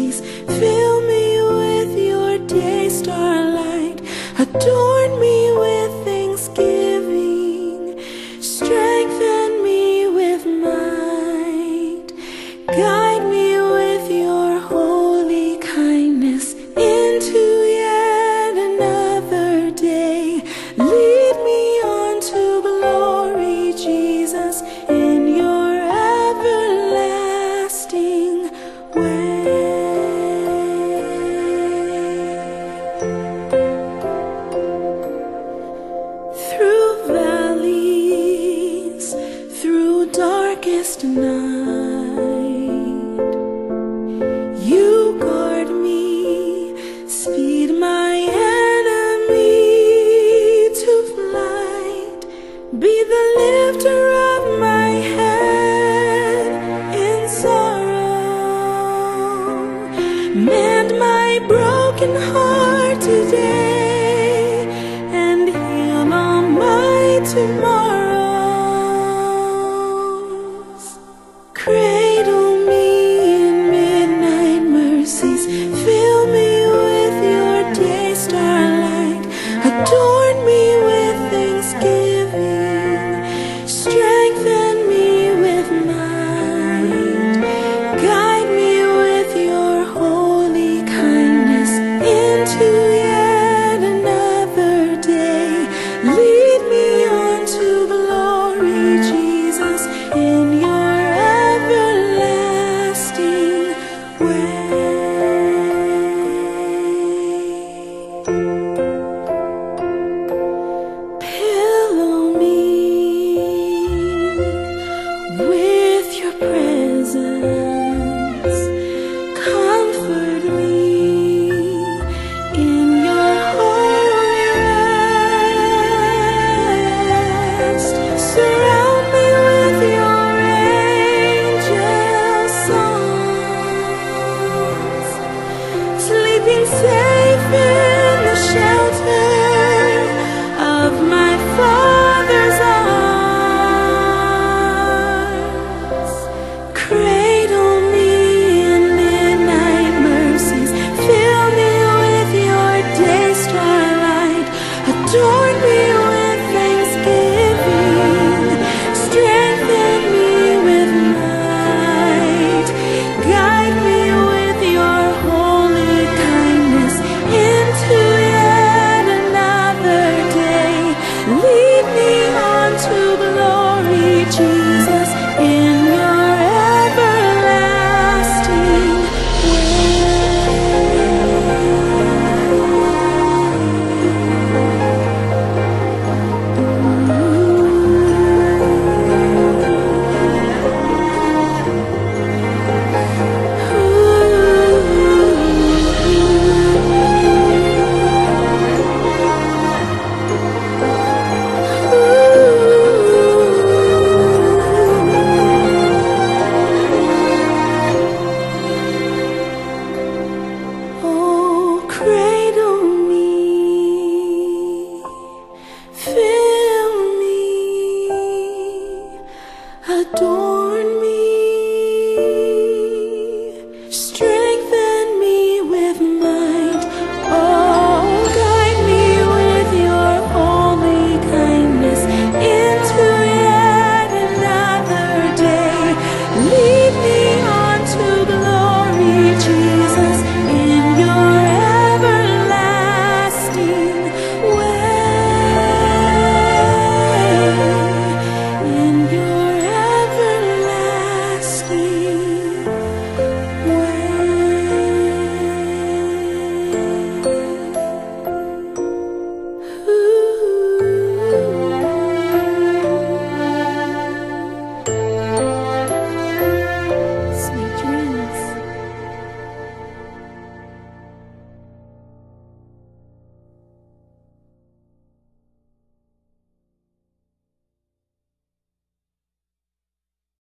mercies. Fill me with your day starlight. Adorn me with thanksgiving. Strengthen me with might. Guide me with your holy kindness into yet another day. Lead me on to glory, Jesus, in your everlasting way. Through valleys, through darkest night, you guard me, speed my enemy to flight. Be the lifter of my head in sorrow. Mend my broken heart today and heal all my tomorrows. Cradle me in midnight mercies. Fill me with your day starlight. Adorn me with thanksgiving. Strengthen me with might. Guide me with your holy kindness into yet another day. Lead me on to glory, Jesus, in your everlasting way. Pillow me with your presence. Comfort me in your holy rest. Surround me with your angel songs. Sleeping safe